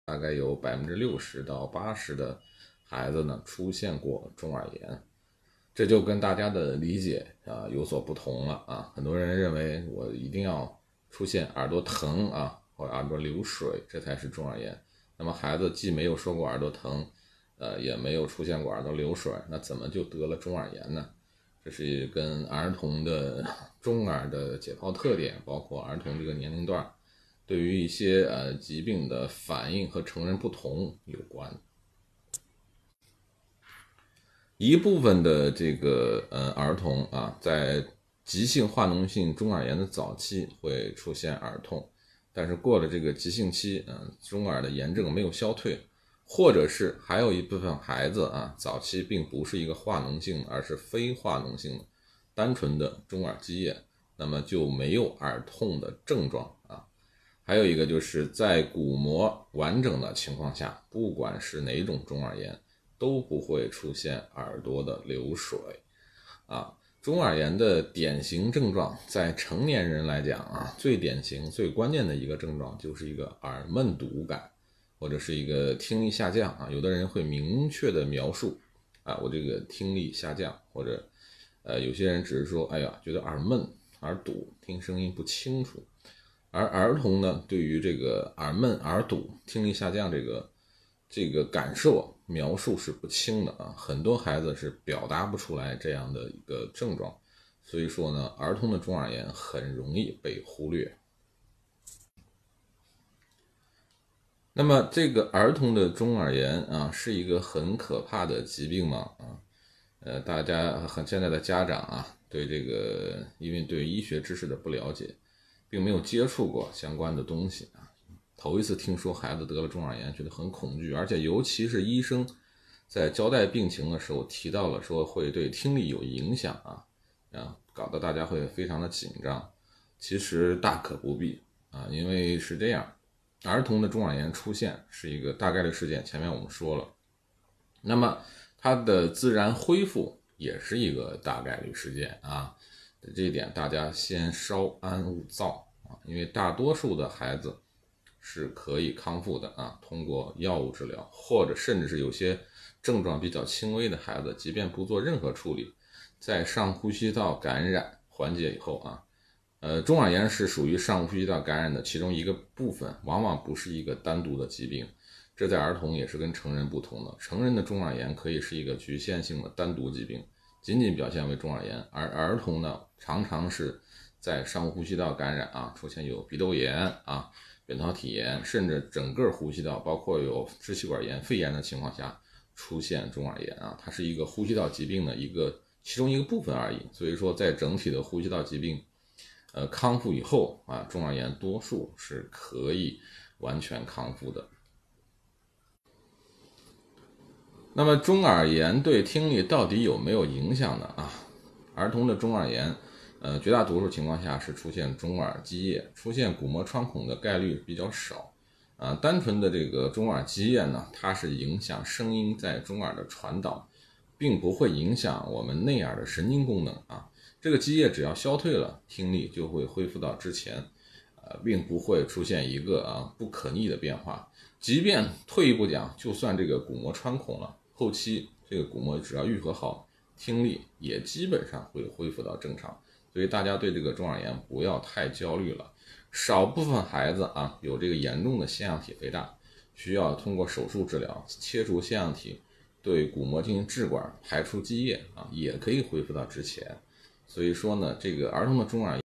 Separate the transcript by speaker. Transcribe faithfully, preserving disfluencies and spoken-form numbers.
Speaker 1: 大概有百分之六十到八十的孩子呢出现过中耳炎，这就跟大家的理解啊有所不同了啊。很多人认为我一定要出现耳朵疼啊或者耳朵流水，这才是中耳炎。那么孩子既没有说过耳朵疼，呃，也没有出现过耳朵流水，那怎么就得了中耳炎呢？这是跟儿童的中耳的解剖特点，包括儿童这个年龄段对于一些呃疾病的反应和成人不同有关。一部分的这个呃儿童啊，在急性化脓性中耳炎的早期会出现耳痛，但是过了这个急性期，嗯、呃，中耳的炎症没有消退，或者是还有一部分孩子啊，早期并不是一个化脓性，而是非化脓性的单纯的中耳积液，那么就没有耳痛的症状啊。还有一个就是在鼓膜完整的情况下，不管是哪种中耳炎，都不会出现耳朵的流水啊。中耳炎的典型症状，在成年人来讲啊，最典型、最关键的一个症状就是一个耳闷堵感，或者是一个听力下降啊。有的人会明确的描述啊，我这个听力下降，或者呃，有些人只是说，哎呀，觉得耳闷、耳堵，听声音不清楚。而儿童呢，对于这个耳闷、耳堵、听力下降这个这个感受描述是不清的啊，很多孩子是表达不出来这样的一个症状，所以说呢，儿童的中耳炎很容易被忽略。那么这个儿童的中耳炎啊，是一个很可怕的疾病吗？啊，呃，大家很现在的家长啊，对这个因为对医学知识的不了解，并没有接触过相关的东西啊，头一次听说孩子得了中耳炎，觉得很恐惧，而且尤其是医生在交代病情的时候提到了说会对听力有影响啊，啊，搞得大家会非常的紧张。其实大可不必啊，因为是这样，儿童的中耳炎出现是一个大概率事件，前面我们说了，那么它的自然恢复也是一个大概率事件啊。这一点大家先稍安勿躁啊，因为大多数的孩子是可以康复的啊，通过药物治疗，或者甚至是有些症状比较轻微的孩子，即便不做任何处理，在上呼吸道感染缓解以后啊，呃，中耳炎是属于上呼吸道感染的其中一个部分，往往不是一个单独的疾病。这在儿童也是跟成人不同的，成人的中耳炎可以是一个局限性的单独疾病，仅仅表现为中耳炎，而儿童呢，常常是在上呼吸道感染啊，出现有鼻窦炎啊、扁桃体炎，甚至整个呼吸道，包括有支气管炎、肺炎的情况下出现中耳炎啊，它是一个呼吸道疾病的一个其中一个部分而已。所以说，在整体的呼吸道疾病呃康复以后啊，中耳炎多数是可以完全康复的。那么中耳炎对听力到底有没有影响呢？啊，儿童的中耳炎，呃，绝大多数情况下是出现中耳积液，出现鼓膜穿孔的概率比较少。啊，单纯的这个中耳积液呢，它是影响声音在中耳的传导，并不会影响我们内耳的神经功能啊。这个积液只要消退了，听力就会恢复到之前，呃，并不会出现一个啊不可逆的变化。即便退一步讲，就算这个鼓膜穿孔了，后期这个鼓膜只要愈合好，听力也基本上会恢复到正常。所以大家对这个中耳炎不要太焦虑了。少部分孩子啊有这个严重的腺样体肥大，需要通过手术治疗切除腺样体，对鼓膜进行置管，排出积液啊，也可以恢复到之前。所以说呢，这个儿童的中耳炎